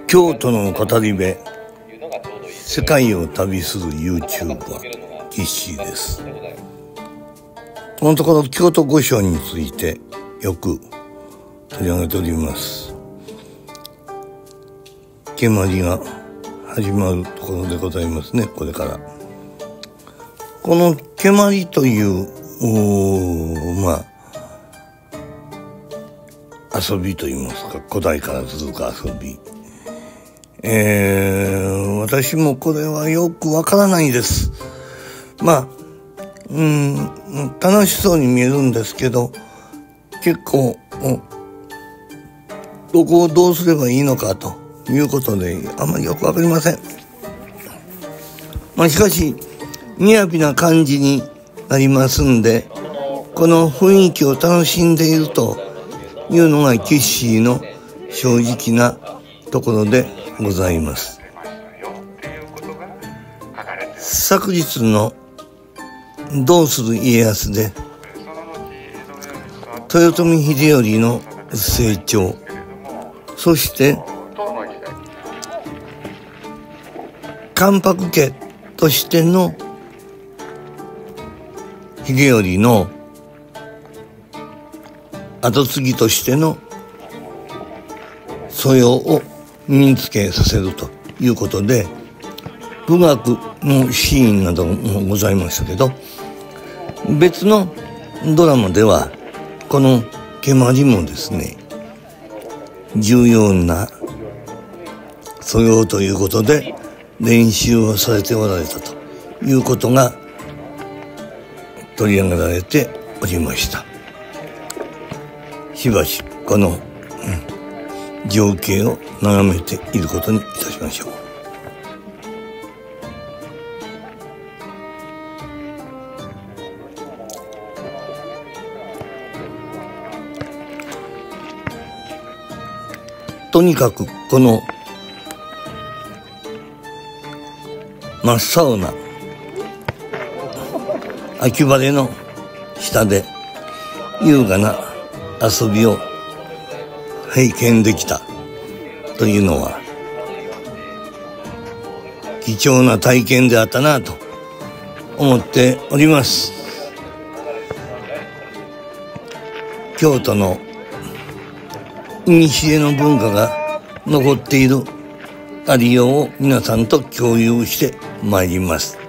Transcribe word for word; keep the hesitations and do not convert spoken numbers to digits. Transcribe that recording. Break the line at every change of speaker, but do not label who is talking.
京都の語り部、世界を旅する YouTuber キッシーです。このところ京都御所についてよく取り上げております。蹴鞠が始まるところでございますね。これからこの蹴鞠というまあ遊びといいますか、古代から続く遊び、えー、私もこれはよくわからないです。まあ、うん、楽しそうに見えるんですけど、結構どこをどうすればいいのかということであんまりよくわかりません。まあしかし雅な感じになりますんで、この雰囲気を楽しんでいるというのがキッシーの正直なところでございます。昨日のどうする家康で豊臣秀頼の成長、そして関白家としての秀頼の後継ぎとしての素養を身につけさせるということで、武学のシーンなどもございましたけど、別のドラマではこの蹴鞠もですね、重要な素養ということで練習をされておられたということが取り上げられておりました。しばしこの、うん、情景を眺めていることにいたしましょう。とにかくこの真っ青な秋晴れの下で優雅な遊びを拝見できたというのは貴重な体験であったなと思っております。京都の古の文化が残っているありようを皆さんと共有してまいります。